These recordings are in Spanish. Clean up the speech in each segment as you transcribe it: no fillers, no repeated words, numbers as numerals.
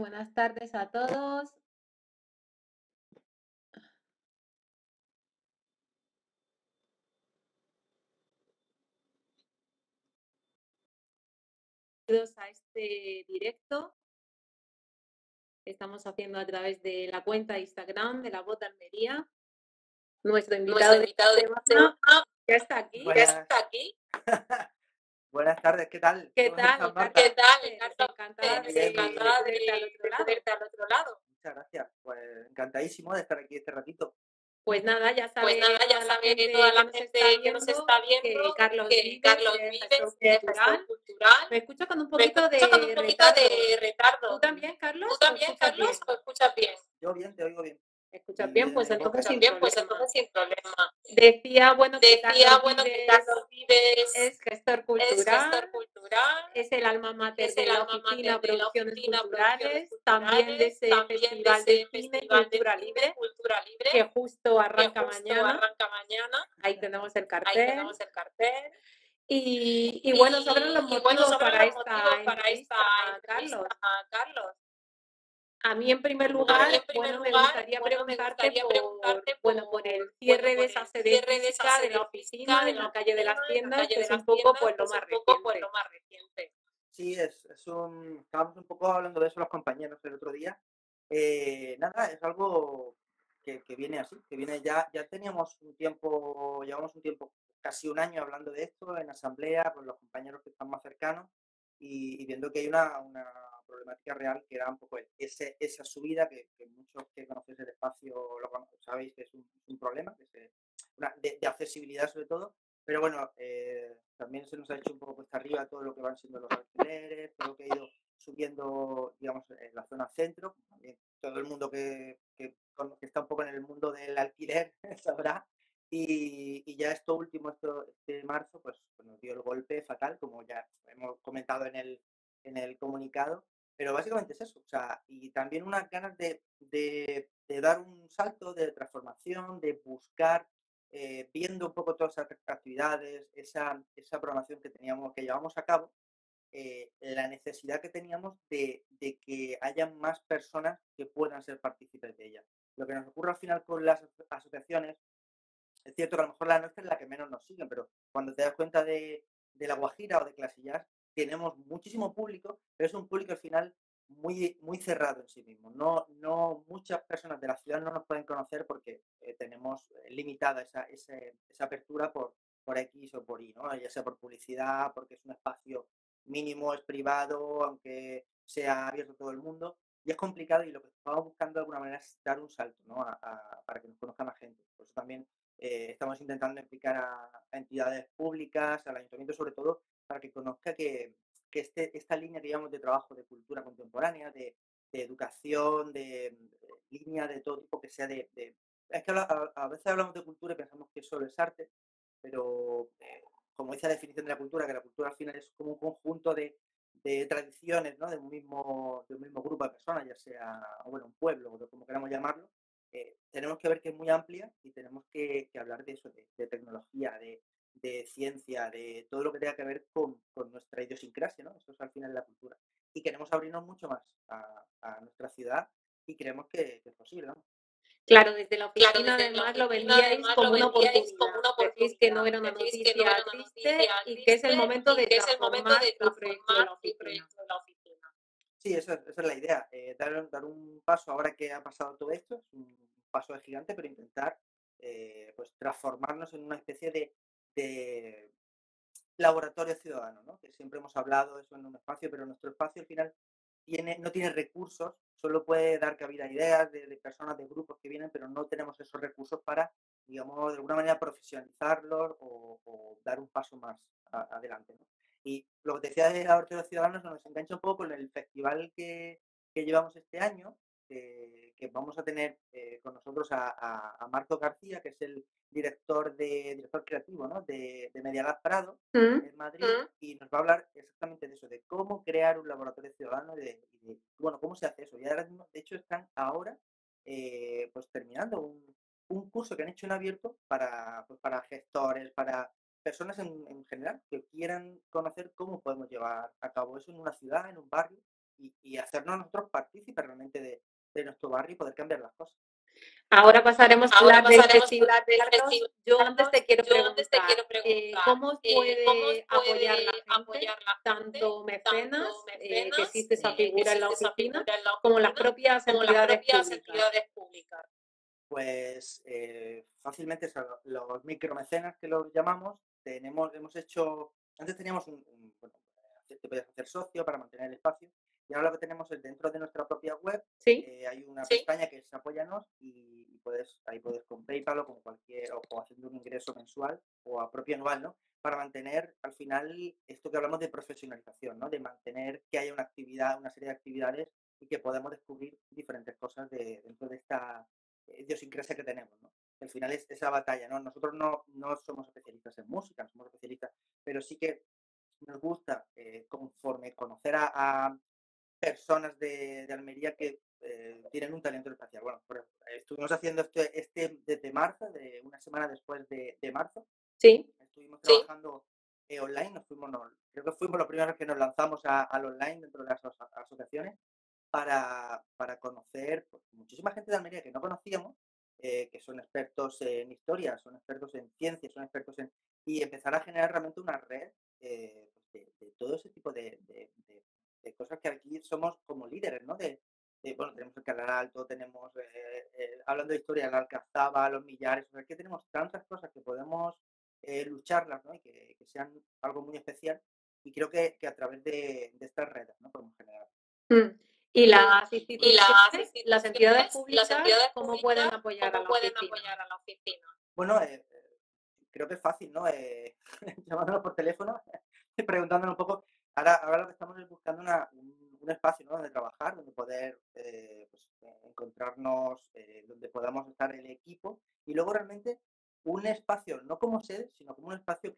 buenas tardes a todos. Bienvenidos a este directo que estamos haciendo a través de la cuenta de Instagram de La Voz de Almería. Nuestro invitado de esta semana ya está aquí. Buenas tardes, ¿qué tal? ¿Qué ¿Cómo tal, estás, Carlos? Marta? Encantada Muy bien, muy bien. de tenerte al otro lado. Muchas gracias. Pues encantadísimo de estar aquí este ratito. Pues nada, ya sabe toda la gente que nos está viendo que Carlos Vives es gestor cultural. Me escucho con un poquito de retardo. ¿Tú también, Carlos? ¿O escuchas bien? Yo bien, te oigo bien. ¿Me escuchas bien? Pues mi entonces boca. sin problema. Decía, bueno, que Carlos Vives es gestor cultural, es el alma mater de la Oficina Producciones Culturales, también de ese Festival de Cine Cultura Libre, que justo arranca mañana. Ahí tenemos el cartel. Y bueno, sobre los motivos para esta entrevista, Carlos. A mí, en primer lugar, me gustaría preguntarte por el cierre de esa sede física de la oficina en la calle de las Tiendas, que es un poco pues, lo más reciente. Sí, estábamos un poco hablando de eso los compañeros el otro día. Nada, es algo que viene así, que viene ya teníamos un tiempo, llevamos un tiempo, casi un año hablando de esto en asamblea con los compañeros que están más cercanos y viendo que hay una problemática real que era un poco esa subida que muchos que conocéis el espacio sabéis que es un problema, de accesibilidad sobre todo, pero bueno, también se nos ha hecho un poco cuesta arriba todo lo que van siendo los alquileres, todo lo que ha ido subiendo, digamos, en la zona centro. También todo el mundo que está un poco en el mundo del alquiler sabrá. Y ya esto último, este marzo, pues nos dio el golpe fatal, como ya hemos comentado en el comunicado. Pero básicamente es eso. O sea, y también unas ganas de dar un salto de transformación, de buscar viendo un poco todas esas actividades, esa programación que llevamos a cabo, la necesidad que teníamos de que haya más personas que puedan ser partícipes de ella. Lo que nos ocurre al final con las asociaciones, es cierto que a lo mejor la nuestra es la que menos nos siguen, pero cuando te das cuenta de La Guajira o de Clasillas, tenemos muchísimo público, pero es un público al final muy, muy cerrado en sí mismo. No muchas personas de la ciudad no nos pueden conocer porque tenemos limitada esa apertura por X o por Y, ¿no? Ya sea por publicidad, porque es un espacio mínimo, es privado, aunque sea abierto a todo el mundo. Y es complicado y lo que estamos buscando de alguna manera es dar un salto, ¿no? Para que nos conozca más gente. Por eso también estamos intentando implicar a entidades públicas, al ayuntamiento sobre todo, para que conozca que esta línea que llevamos de trabajo de cultura contemporánea, de educación, de línea de todo tipo que sea es que a veces hablamos de cultura y pensamos que solo es arte, pero como dice la definición de la cultura, que la cultura al final es como un conjunto de tradiciones, ¿no? de un mismo grupo de personas, ya sea un pueblo o como queramos llamarlo, tenemos que ver que es muy amplia y tenemos que hablar de eso, de tecnología, de ciencia, de todo lo que tenga que ver con nuestra idiosincrasia, ¿no? Eso es al final la cultura. Y queremos abrirnos mucho más a nuestra ciudad y creemos que es posible, ¿no? Claro, desde la oficina además lo vendíais como una oportunidad. Decís que no era una noticia triste y que es el momento de transformar el proyecto de la oficina. Sí, esa es la idea. Dar un paso ahora que ha pasado todo esto, es un paso de gigante, pero intentar pues transformarnos en una especie de laboratorio ciudadano, ¿no? Que siempre hemos hablado de eso en un espacio, pero nuestro espacio al final no tiene recursos, solo puede dar cabida a ideas de personas, de grupos que vienen, pero no tenemos esos recursos para, digamos, de alguna manera profesionalizarlos o dar un paso más adelante, ¿no? Y lo que te decía de Laboratorio Ciudadanos nos engancha un poco con el festival que llevamos este año, que vamos a tener con nosotros a Marco García, que es el director creativo, ¿no? de Media Lab Prado en Madrid, y nos va a hablar exactamente de eso, de cómo crear un laboratorio ciudadano y cómo se hace eso. Y ahora mismo, de hecho, están ahora pues terminando un curso que han hecho en abierto para gestores, para personas en general que quieran conocer cómo podemos llevar a cabo eso en una ciudad, en un barrio, y hacernos nosotros partícipes realmente de nuestro barrio y poder cambiar las cosas. Ahora pasaremos a Ahora hablar del pasaremos a festival, hablar del Carlos. festival, Yo antes Carlos. te quiero Yo antes te preguntar, quiero preguntar, ¿cómo os ¿cómo os puede apoyar la puede gente, apoyar la gente, tanto tanto mecenas, que mecenas, existe esa que figura en la existe esa oficina, figura en la como las oficina, propias como las entidades propias públicas? entidades públicas? Pues fácilmente son los micromecenas que los llamamos. Hemos hecho, antes teníamos bueno, te podías hacer socio para mantener el espacio y ahora lo que tenemos es dentro de nuestra propia web. Sí. Hay una pestaña que es Apóyanos y ahí puedes con PayPal o con o haciendo un ingreso mensual o a propio anual, ¿no? Para mantener al final esto que hablamos de profesionalización, ¿no? De mantener que haya una actividad, una serie de actividades y que podamos descubrir diferentes cosas dentro de esta idiosincrasia que tenemos, ¿no? Al final es esa batalla, ¿no? Nosotros no somos especialistas en música, no somos especialistas, pero sí que nos gusta, conforme conocer a personas de Almería que tienen un talento especial. Bueno, estuvimos haciendo desde marzo, de una semana después de marzo. Sí. Estuvimos trabajando online, creo que fuimos los primeros que nos lanzamos al online dentro de las asociaciones para conocer pues, muchísima gente de Almería que no conocíamos, que son expertos en historia, son expertos en ciencias, son expertos en... y empezar a generar realmente una red pues, de todo ese tipo de cosas que aquí somos como líderes, ¿no? Bueno, tenemos el Calar Alto, tenemos, hablando de historia, el Alcazaba, los Millares, o sea, que tenemos tantas cosas que podemos lucharlas, ¿no? Y que sean algo muy especial. Y creo que a través de estas redes, ¿no? Podemos generar. Mm. Y las Y las instituciones, las entidades instituciones, las públicas, entidades ¿cómo pueden públicas, apoyar a ¿cómo la pueden oficina? apoyar a la oficina? Bueno, creo que es fácil, ¿no? Llamándonos por teléfono y preguntándonos un poco. Ahora lo que estamos es buscando un espacio, ¿no? Donde trabajar, donde poder pues, encontrarnos, donde podamos estar el equipo y luego realmente un espacio, no como sede, sino como un espacio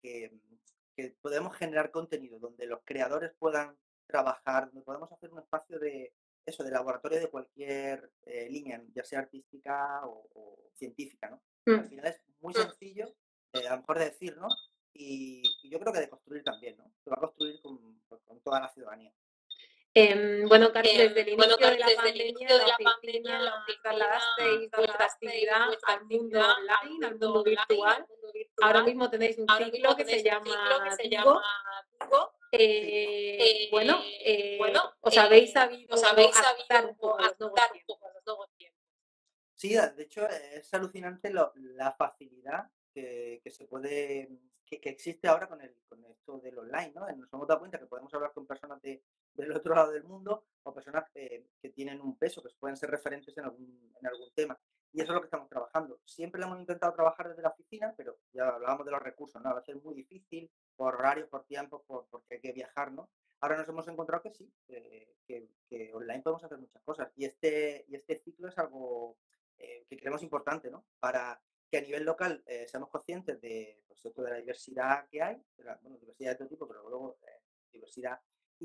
que podemos generar contenido, donde los creadores puedan trabajar, donde podemos hacer un espacio de eso, de laboratorio de cualquier línea, ya sea artística o científica, ¿no? Al final es muy sencillo, a lo mejor de decir, ¿no? Y yo creo que de construir también, ¿no? Se va a construir pues, con toda la ciudadanía. Bueno, Carlos, desde el Bueno, inicio de Carlos, la desde el pandemia, inicio de la la pandemia, la oficina oficina trasladasteis vuestra trasladasteis actividad vuestra al mundo actividad al online, al mundo mundo online, virtual. al mundo Ahora virtual. mismo tenéis un Ahora mismo ciclo que se tenéis un ciclo que llama se llama Digo. Digo. Sí. Bueno, Bueno, os habéis os sabido habéis adaptar sabido un poco a los nuevos adaptar un tiempos. poco a los nuevos tiempos. Sí, de hecho es alucinante la facilidad que se puede, que existe ahora con esto del online, ¿no? Nos hemos dado cuenta que podemos hablar con personas del otro lado del mundo o personas que tienen un peso, que pueden ser referentes en algún tema. Y eso es lo que estamos trabajando. Siempre lo hemos intentado trabajar desde la oficina, pero ya hablábamos de los recursos, ¿no? A veces es muy difícil por horarios, por tiempos, porque hay que viajar, ¿no? Ahora nos hemos encontrado que sí, que online podemos hacer muchas cosas. Y este ciclo es algo que creemos importante, ¿no? Para que a nivel local seamos conscientes pues, de la diversidad que hay, diversidad de todo tipo, pero luego diversidad.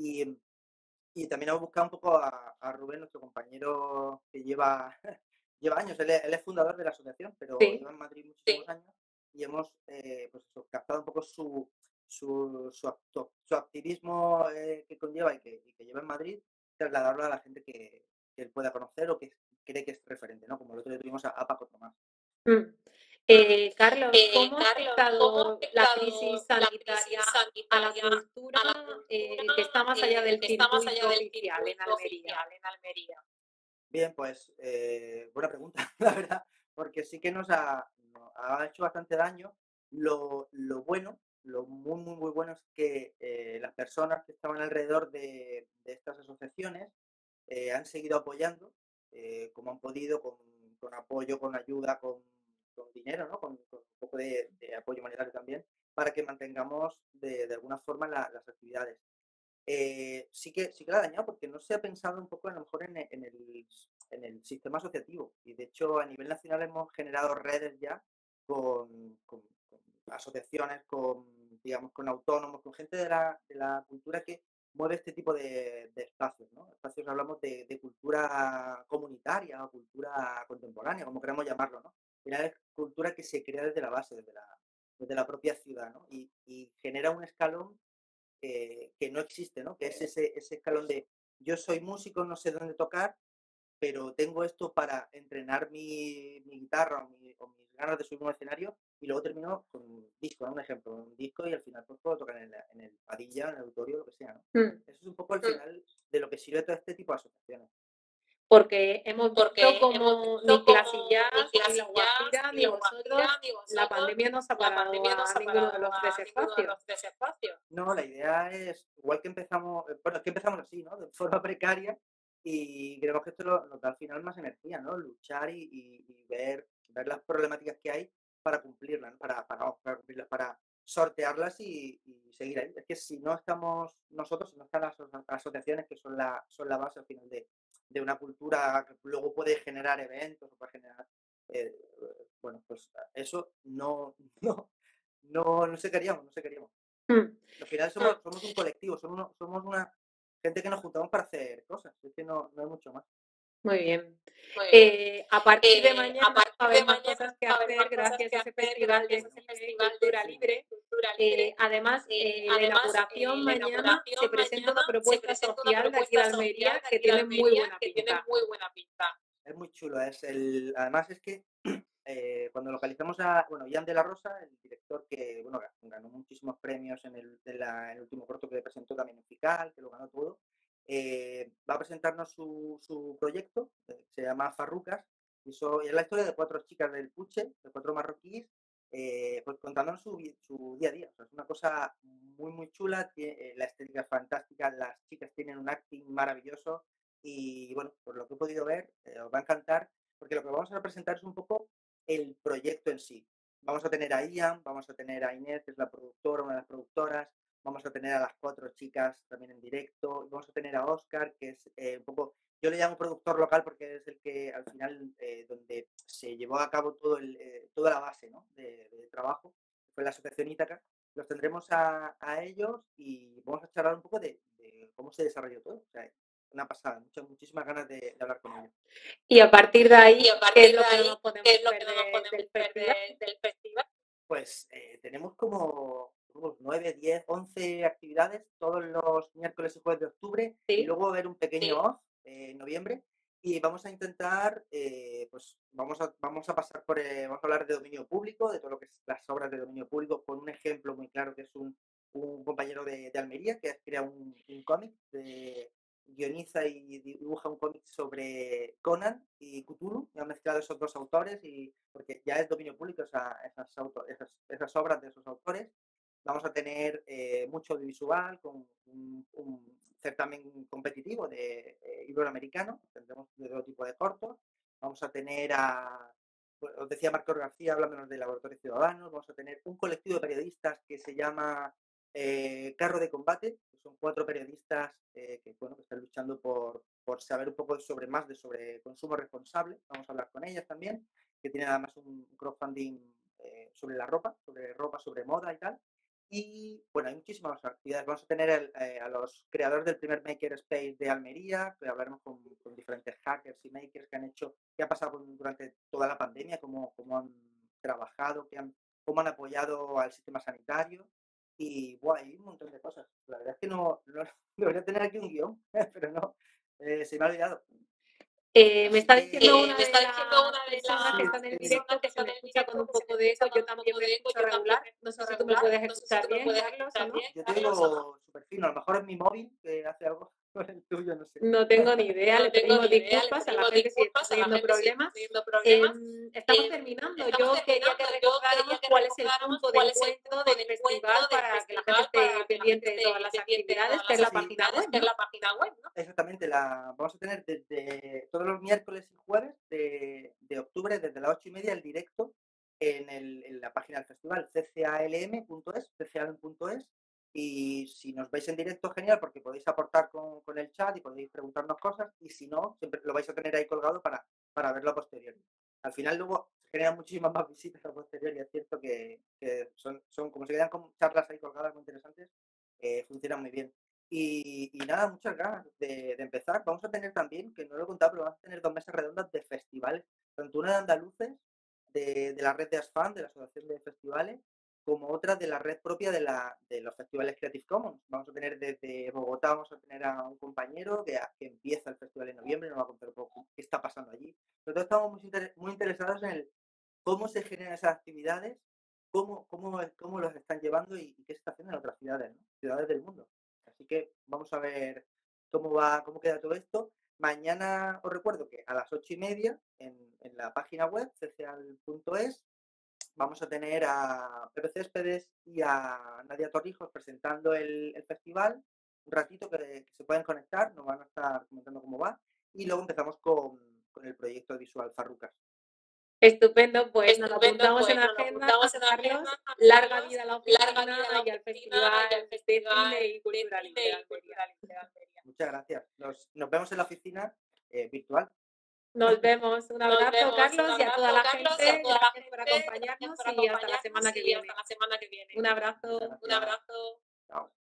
Y también hemos buscado un poco a Rubén, nuestro compañero que lleva años, él es fundador de la asociación, pero Sí. lleva en Madrid muchísimos años y hemos pues eso, captado un poco su activismo que conlleva y que lleva en Madrid, trasladarlo a la gente que él pueda conocer o que cree que es referente, ¿no? Como el otro día tuvimos a Paco Tomás. Carlos, ¿cómo ha Carlos, ¿cómo ha afectado la crisis afectado la sanitaria crisis a la sanitaria cultura a la cultura que está más allá del que está más circuito allá del oficial en circuito Almería? oficial en Almería? Bien, pues buena pregunta, la verdad, porque sí que nos ha hecho bastante daño. Lo bueno, lo muy, muy, muy bueno es que las personas que estaban alrededor de estas asociaciones han seguido apoyando como han podido, con apoyo, con ayuda, con dinero, ¿no? Con un poco de apoyo monetario también, para que mantengamos de alguna forma las actividades. Sí que la ha dañado porque no se ha pensado un poco a lo mejor en el sistema asociativo y de hecho a nivel nacional hemos generado redes ya con asociaciones, digamos, con autónomos, con gente de la cultura que mueve este tipo de espacios, ¿no? Espacios, hablamos de cultura comunitaria o cultura contemporánea, como queremos llamarlo, ¿no? Al final es cultura que se crea desde la base, desde la propia ciudad, ¿no? Y genera un escalón que no existe, ¿no? Que es ese escalón yo soy músico, no sé dónde tocar, pero tengo esto para entrenar mi guitarra o mis ganas de subir a un escenario y luego termino con un disco, ¿no? Un ejemplo, un disco y al final pues puedo tocar en el Padilla, en el auditorio, lo que sea, ¿no? Mm. Eso es un poco al final de lo que sirve todo este tipo de asociaciones. Porque hemos visto Hemos como visto ni como Clasillas, ni ni La Clasillas, Guajira, ni ni La vosotros, Guajira, ni la vosotros, pandemia no os ha la parado pandemia nos a ha ninguno de parado los tres a ninguno de espacios. los tres espacios. No, la idea es, igual que empezamos, bueno, es que empezamos así, ¿no? De forma precaria y creemos que esto nos da al final más energía, ¿no? Luchar y ver las problemáticas que hay para cumplirlas, ¿no? Para cumplirlas, para sortearlas y seguir ahí. Es que si no estamos nosotros, si no están las asociaciones que son la base al final de una cultura que luego puede generar eventos o puede generar, eh, bueno, pues eso no sé qué haríamos, no sé qué haríamos. Mm. Al final somos un colectivo, somos una gente que nos juntamos para hacer cosas, es que no hay mucho más. Muy bien. Muy bien. A partir de A mañana va a partir de haber más mañana cosas que va a haber hacer más cosas gracias que a ese hacer festival gracias de a ese Cine y festival de Cultura cine y Libre. cultura libre. Además, la Además, inauguración la mañana se inauguración presenta una mañana se propuesta presenta una social de aquí de propuesta social Almería de que aquí de tiene muy Almería buena que tiene pinta. muy buena pinta. Es muy chulo, además es que cuando localizamos bueno, Ian de la Rosa, el director que, bueno, ganó muchísimos premios en el último corto que presentó también en FICAL, que lo ganó todo, va a presentarnos su proyecto, se llama Farrucas, y es la historia de 4 chicas del Puche, de 4 marroquíes, pues contándonos su día a día. O sea, es una cosa muy, muy chula, la estética es fantástica, las chicas tienen un acting maravilloso y, bueno, por lo que he podido ver, os va a encantar, porque lo que vamos a presentar es un poco el proyecto en sí. Vamos a tener a Ian, vamos a tener a Inés, que es la productora, una de las productoras, vamos a tener a las 4 chicas también en directo, y vamos a tener a Oscar, que es un poco, yo le llamo productor local porque es el que al final, donde se llevó a cabo toda la base, ¿no? de trabajo, fue la asociación Ítaca. Los tendremos a ellos y vamos a charlar un poco de cómo se desarrolló todo. O sea, una pasada, muchísimas ganas de hablar con ellos. Y a partir de ahí, Y a ¿qué es partir lo de que no ahí, nos podemos ¿qué es lo que no nos perder podemos del festival? perder del festival? Pues tenemos como unos 9, 10, 11 actividades todos los miércoles y jueves de octubre y Sí. luego va a haber un pequeño off en noviembre y vamos a intentar, pues vamos a pasar vamos a hablar de dominio público, de todo lo que es las obras de dominio público, con un ejemplo muy claro que es un compañero de Almería que ha creado un cómic guioniza y dibuja un cómic sobre Conan y Cthulhu, y han mezclado esos dos autores porque ya es dominio público esas obras de esos autores. Vamos a tener mucho audiovisual con un certamen competitivo de iberoamericano, tendremos de todo tipo de cortos. Vamos a tener os decía Marco García hablándonos de Laboratorios Ciudadanos, vamos a tener un colectivo de periodistas que se llama Carro de Combate, que son 4 periodistas que están luchando por saber un poco sobre consumo responsable. Vamos a hablar con ellas también, que tienen además un crowdfunding sobre sobre moda y tal. Y bueno, hay muchísimas actividades. Vamos a tener a los creadores del primer Maker Space de Almería, que hablaremos con diferentes hackers y makers que han pasado durante toda la pandemia, cómo han trabajado, cómo han apoyado al sistema sanitario. Y bueno, hay un montón de cosas. La verdad es que no debería tener aquí un guión, pero no, se me ha olvidado. Me está diciendo una me de está las diciendo una de personas que las está en el personas directo que que se están me en el escucha con directo un que se me poco de eco. escucha con Yo un también poco me de eco, escucho yo también regular. me No sé escucho si tú me regular, puedes no sé si escuchar tú me bien, puedes Carlos, o escuchar no. bien. Yo te digo súper fino, a lo mejor es mi móvil que hace algo con el tuyo, no sé. No tengo ni idea, No le tengo pedimos ni idea, le disculpas a la pedimos gente si está disculpas a la teniendo gente si está problemas. teniendo problemas. Estamos terminando. Estamos Yo quería que terminando. Yo quería recordáramos que cuál es el recordáramos punto de cuál es el encuentro punto del de festival encuentro del para que la gente festival esté para que la gente pendiente de todas esté las pendiente de actividades, todas que es las la página actividades, web, que es ¿no? la página web, ¿no? Exactamente, vamos a tener desde todos los miércoles y jueves de octubre, desde las 8:30, el directo en la página del festival, ccalm.es, y si nos veis en directo, genial, porque podéis aportar con el chat y podéis preguntarnos cosas, y si no, siempre lo vais a tener ahí colgado para verlo a posteriori. Al final luego se generan muchísimas más visitas a posteriori, es cierto que son como se quedan con charlas ahí colgadas muy interesantes, funcionan muy bien. Y nada, muchas ganas de empezar. Vamos a tener también, que no lo he contado, pero vamos a tener 2 mesas redondas de festivales, tanto una de andaluces, de la red de ASFAN, de la Asociación de Festivales, como otra de la red propia de los festivales Creative Commons. Vamos a tener desde Bogotá, vamos a tener a un compañero que empieza el festival en noviembre, nos va a contar un poco qué está pasando allí. Nosotros estamos muy interesados en cómo se generan esas actividades, cómo los están llevando y qué se está haciendo en otras ciudades, ¿no? Ciudades del mundo. Así que vamos a ver cómo queda todo esto. Mañana os recuerdo que a las 8:30 en la página web cceal.es vamos a tener a Pepe Céspedes y a Nadia Torrijos presentando el festival. Un ratito que se pueden conectar, nos van a estar comentando cómo va. Y luego empezamos con el proyecto visual Farrucas. Estupendo, pues nos lo apuntamos en la agenda, Carlos. Larga vida a la oficina y al Festival de Cine y Culturalidad de Almería. Muchas gracias. Nos vemos en la oficina virtual. Nos vemos. Un abrazo, Carlos, y a toda la gente. Gracias por acompañarnos y hasta la semana que viene. Un abrazo. Muchas gracias. Chao.